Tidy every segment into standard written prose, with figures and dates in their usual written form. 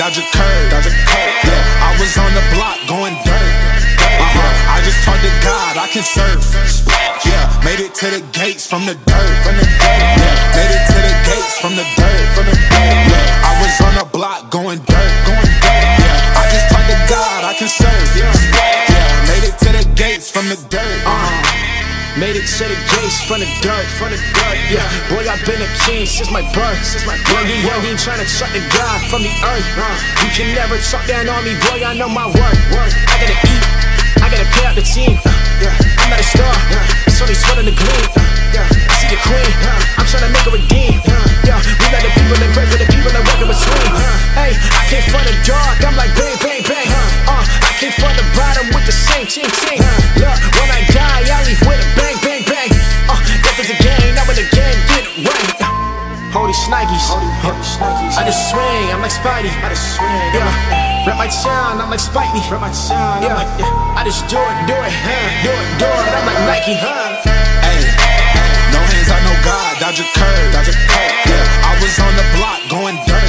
dodge a curve. Yeah, I was on the block going dirt. I just talked to God, I can surf. Yeah, made it to the gates from the dirt. Yeah, made it to the gates from the dirt. Yeah, I was on the block going dirt. Yeah, I just talked to God, I can surf. Yeah, made it to the gates from the dirt. Made it to the gates from the dirt, yeah. Boy, I've been a king since my birth. Young, ain't tryna chuck the God from the earth. You can never talk down on me, boy, I know my worth. I gotta eat, I gotta pay out the team. I'm not a star, it's only sweat in the gleam. I see the queen, I'm tryna make her redeem. Yeah, we let the people and pray for the people that work in between. Hey, I came from the dark, I'm like bang, bang, bang. I came from the bottom with the same ting. Look, when I die, I leave with a bang, bang, bang. Death is a game, now when the game get it right. Holy Snikes, I just swing, I'm like Spidey. Yeah, rap my town, I'm like Spidey. Yeah, I just do it, I'm like Nike. Hey, no hands, I know God, dodge a curve. Yeah, I was on the block going dirt.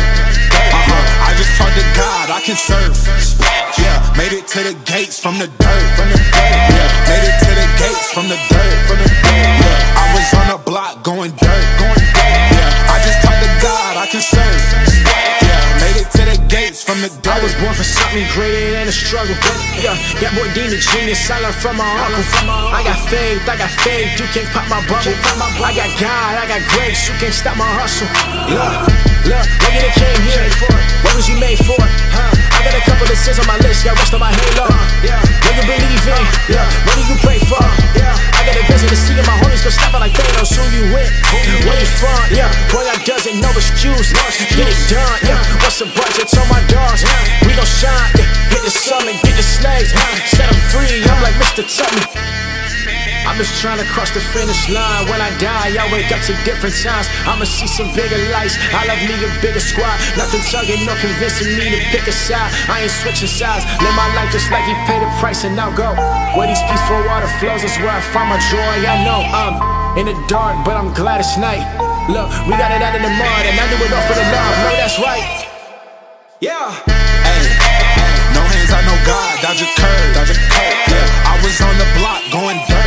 I just talked to God, I can surf. Yeah, made it to the gates from the dirt. Yeah, made it to the gates from the dirt. Yeah, I was on the block going dirt. Yeah, I just talked to God, I can surf. Yeah, made it to the gates from the dirt. I was born for something greater than a struggle. Yeah, that boy Dean the genius, I learned from my uncle. I got faith, you can't pop my bubble. I got God, I got grace, you can't stop my hustle. Look, when you came here, what was you made for? I got a couple of sins on my list, got rest on my halo. What you believe in? What do you pray for? I got a vision to see and my homies gon' stop it like Thanos. Who you with? Where you from? Boy, I doesn't no excuse. Get it done, what's the budget? On my dogs, we gon' shine. Hit the summit, get the slaves, set them free. I'm like Mr. Tubman. I'm just trying to cross the finish line. When I die, I wake up to different times. I'ma see some bigger lights. I love me a bigger squad. Nothing tugging, no convincing me to pick a side. I ain't switching sides. Live my life just like he paid the price and now go. Where these peaceful water flows is where I find my joy. I know I'm in the dark, but I'm glad it's night. Look, we got it out in the mud and I do it all for the love. No, that's right. Yeah. Hey, no hands, I know God, dodge a curve. Yeah, I was on the block going dirt.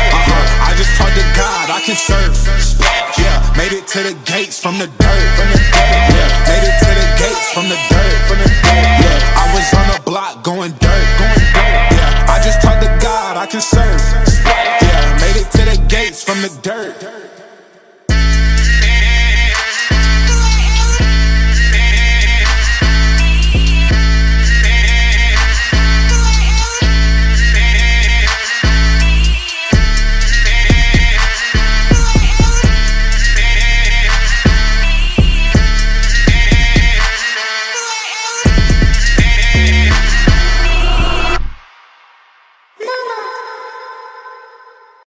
I just talked to God, I can surf. Yeah, made it to the gates from the dirt.